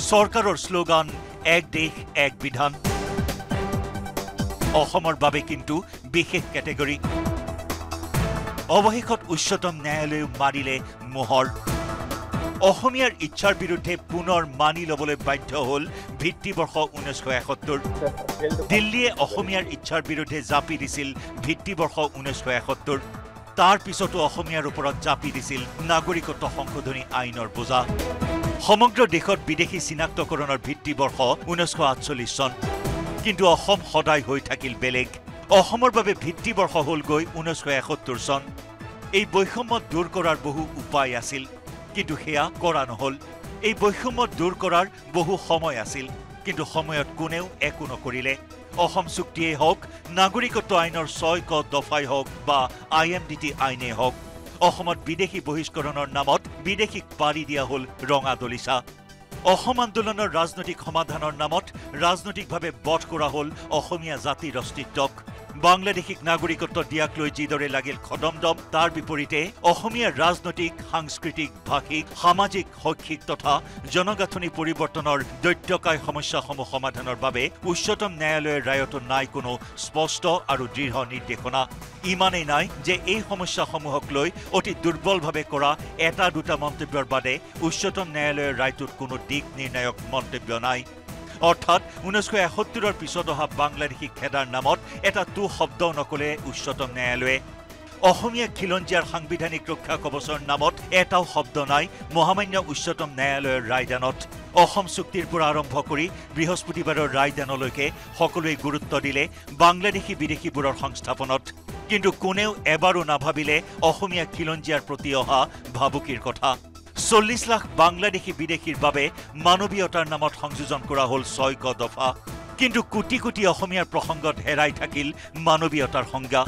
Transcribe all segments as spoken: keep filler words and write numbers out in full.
চৰকাৰৰ শ্লোগান এক দেশ এক বিধান অসমৰ বাবে কিন্তু বিশেষ ক্যাটেগৰী অৱশেষত উচ্চতম ন্যায়ালয়ে মাৰিলে মোহৰ অসমীয়াৰ ইচ্ছাৰ বিৰুদ্ধে পুনৰ মানি লবলৈ বাধ্য হল ভিত্তিবৰ্ষ ঊনৈশ এসত্তৰ দিল্লীয়ে অসমীয়াৰ ইচ্ছাৰ বিৰুদ্ধে জাপি দিছিল ভিত্তিবৰ্ষ ঊনৈশ এসত্তৰ তাৰ পিছতো অসমীয়াৰ ওপৰত জাপি দিছিল নাগৰিকত্ব সংশোধনী আইনৰ বোজা সমগ্ৰ দেশত বিদেশী চিনাক্তকৰণৰ ভিত্তিবৰ্ষ ঊনৈশ আঠচল্লিশ চন কিন্তু অসম সদায় হৈ থাকিল বেলেগ অসমৰ বাবে ভিত্তিবৰ্ষ হল গৈ ঊনৈশ এসত্তৰ চন এই বৈষম্য দূৰ কৰাৰ বহু উপায় আছিল কিন্তু হেয়া কৰা নহল এই বৈষম্য দূৰ কৰাৰ বহু সময় আছিল কিন্তু সময়ত কোনেও একো নকৰিলে অসম চুক্তিয়ে হওক নাগৰিকত্ব আইনৰ ছয় ক দফাই হওক বা আই এম ডি টি আইনে হওক অসমত বিদেশী বহিষ্কৰণৰ নামত বিদেশীক পাৰি দিয়া হল ৰঙা দলিচা অসম আন্দোলনৰ ৰাজনৈতিক সমাধানৰ নামত ৰাজনৈতিকভাৱে বধ কৰা হল অসমীয়া জাতিৰ অস্তিত্বক বাংলাদেশিক নাগৰিকত্ব দিয়াক লৈ যিদৰে লাগিল খদমদম তাৰ বিপৰীতে অসমীয়া ৰাজনৈতিক সাংস্কৃতিক ভাষিক সামাজিক শৈক্ষিক তথা জনগাঁথনি পৰিৱৰ্তনৰ দৈত্যকায় সমস্যাসমূহ সমাধানৰ বাবে উচ্চতম ন্যায়ালয়ৰ ৰায়তো নাই কোনো স্পষ্ট আৰু দৃঢ় নিৰ্দেশনা ইমানেই নাই যে এই সমস্যাসমূহক লৈ অতি দুৰ্বলভাৱে কৰা এটা দুটা মন্তব্যৰ বাদে উচ্চতম ন্যায়ালয়ৰ ৰায়টোত কোনো দিক নিৰ্ণায়ক মন্তব্য নাই অৰ্থাৎ ঊনৈশ এসত্তৰৰ পিছত অহা বাংলাদেশী খেদাৰ নামত এটা তু শব্দ নকলে উচ্চতম ন্যায়ালয়ে অসমীয়া খিলঞ্জীয়াৰ সাংবিধানিক ৰক্ষা কৱচৰ নামত এটাও শব্দ নাই মহামান্য উচ্চতম ন্যায়ালয়ৰ ৰায়দানত অসম চুক্তিৰ পৰা আৰম্ভ কৰি বৃহস্পতিবাৰৰ ৰায়দানলৈকে সকলোৱে গুৰুত্ব দিলে বাংলাদেশী বিদেশীবোৰৰ সংস্থাপনত কিন্তু কোনেও এবাৰো নাভাবিলে অসমীয়া খিলঞ্জীয়াৰ প্ৰতি অহা ভাবুকিৰ কথা চল্লিশ লাখ বাংলাদেশী বিদেশীৰ বাবে মানৱীয়তাৰ নামত সংযোজন কৰা হল ছয় ক দফা কিন্তু কোটি কোটি অসমীয়াৰ প্ৰসংগত হেৰাই থাকিল মানৱীয়তাৰ সংজ্ঞা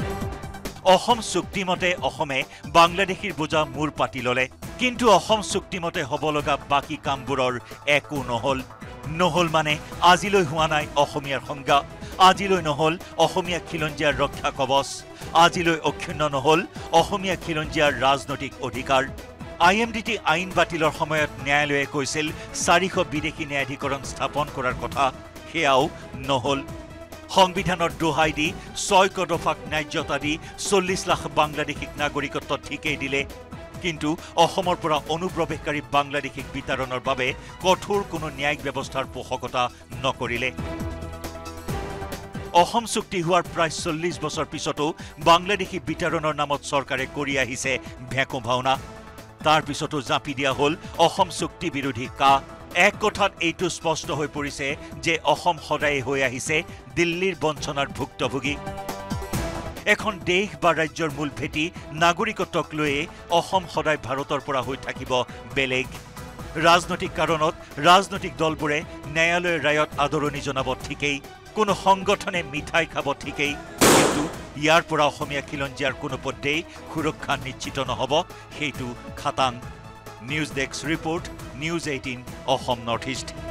অসম চুক্তিমতে অসমে বাংলাদেশীৰ বোজা মূৰ পাতি ললে কিন্তু অসম চুক্তিমতে হ'ব লগা বাকী কামবোৰৰ একো নহল নহল মানে আজিলৈ হোৱা নাই অসমীয়াৰ সংজ্ঞা আজিলৈ নহল অসমীয়া খিলঞ্জীয়াৰ ৰক্ষা কৱচ আজিলৈ অক্ষুণ্ণ নহল অসমীয়া খিলঞ্জীয়াৰ ৰাজনৈতিক অধিকাৰ আই এম ডি টি আইন বাতিলৰ সময়ত ন্যায়ালয়ে কৈছিল চাৰিশ বিদেশী ন্যায়াধিকৰণ স্থাপন কৰাৰ কথা সেয়াও নহল সংবিধানৰ দোহাই দি ছয় ক দফাক ন্যায্যতা দি চল্লিশ লাখ বাংলাদেশীক নাগৰিকত্ব ঠিকেই দিলে কিন্তু অসমৰ পৰা অনুপ্ৰৱেশকাৰী বাংলাদেশীক বিতৰণৰ বাবে কঠোৰ কোনো ন্যায়িক ব্যৱস্থাৰ পোষকতা নকৰিলে অসম চুক্তি হোৱাৰ প্ৰায় চল্লিশ বছৰ পিছতো বাংলাদেশী বিতৰণৰ নামত চৰকাৰে কৰি আহিছে ভেকো ভাওনা তাৰ পিছতো জাপি দিয়া হল অসম চুক্তি বিৰোধী কা এক কথাত এইটো স্পষ্ট হৈ পৰিছে যে অসম সদায় হৈ আহিছে দিল্লীৰ বঞ্চনাৰ ভুক্তভোগী এখন দেশ বা ৰাজ্যৰ মূল ভেটি নাগৰিকত্বক লৈয়ে অসম সদায় ভাৰতৰ পৰা হৈ থাকিব বেলেগ ৰাজনৈতিক কাৰণত ৰাজনৈতিক দলবোৰে ন্যায়ালয়ৰ ৰায়ত আদৰণি জনাব ঠিকেই কোনো সংগঠনে মিঠাই খাব ঠিকেই কিন্তু ইয়াৰ পৰা অসমীয়া খিলঞ্জীয়াৰ কোনো পদ্ধেই সুৰক্ষা নিশ্চিত নহব সেইটো খাটাং news desk report news eighteen Assam north east